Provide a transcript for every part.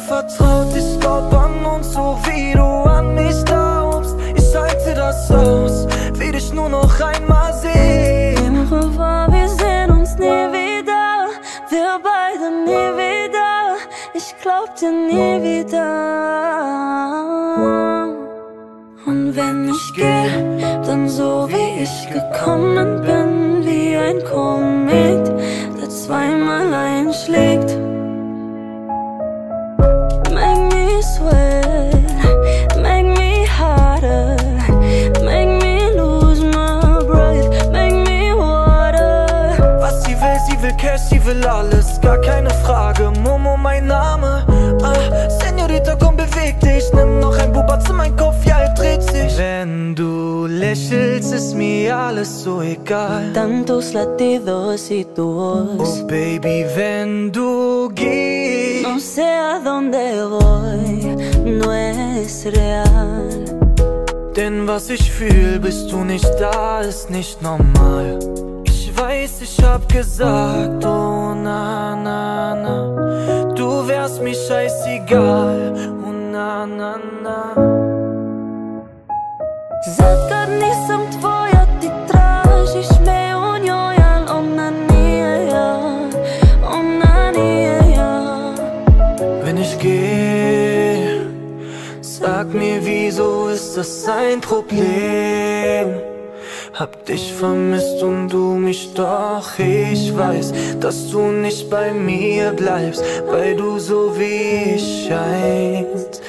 vertraut, ich glaub an uns, so wie du an mich glaubst. Ich halte das aus, will dich nur noch einmal sehen. Aber wir sehen uns nie wieder, wir beide nie wieder. Ich glaub dir nie wieder. Und wenn ich geh, dann so wie ich gekommen bin, wie ein Komet, der zweimal einschlägt. Make me sweat, make me harder, make me lose my breath, make me water. Was sie will Cash, sie will alles, gar keine Frage. Momo mein Name, Senorita, komm, beweg dich. Nimm noch ein Bubatz in mein Kopf, ja, er dreht sich. Wenn du lächelst, ist mir alles so egal. Tantos latidos y tu voz. Oh Baby, wenn du gehst, No sé a dónde voy, no es real. denn was ich fühl, bis du nicht da, ist nicht normal. Ich weiß, ich hab gesagt, oh na na na, du wärst mir scheißegal, oh na na na. Sad nisam tvoja, ti tražiš me, on jojan, ona nije ja, ona nije ja. Wenn ich geh, sag mir, wieso ist das ein Problem? Hab dich vermisst und du mich doch. Ich weiß, dass du nicht bei mir bleibst, weil du so wie ich scheinst.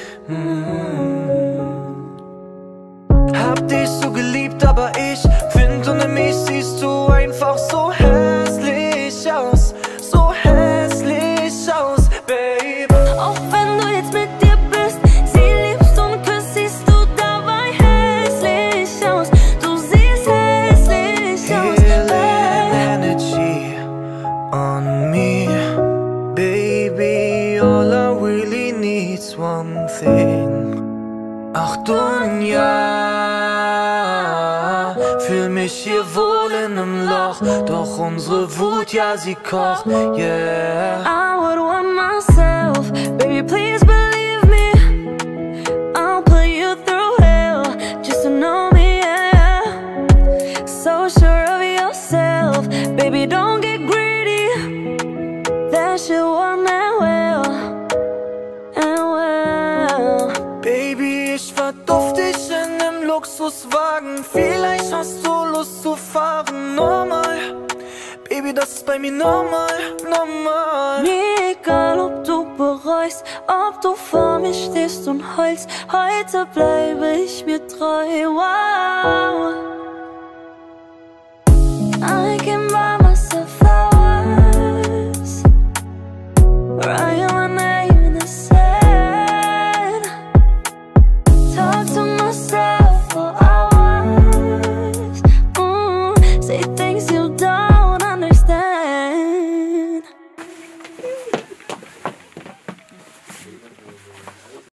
Hab dich so geliebt, aber ich find, ohne mich siehst du einfach so hässlich aus. So hässlich aus, Babe. Auch wenn du jetzt mit dir bist, sie liebst und küsst, siehst du dabei hässlich aus. Du siehst hässlich aus, Healing energy on me, baby. All I really need's one thing. Achtung, ja, fühl mich hier wohl in nem Loch, doch unsere Wut, ja, sie kocht, yeah. I would want myself, baby, please believe me. I'll put you through hell just to know me, yeah. So sure of yourself, baby, don't get greedy. That shit won't end well, end well. Baby, ich verduft dich in nem Luxuswagen, vielleicht hast du Lust zu fahren, normal. Baby, das ist bei mir normal, normal. Mir egal, ob du bereust, ob du vor mir stehst und heulst, heute bleibe ich mir treu, wow.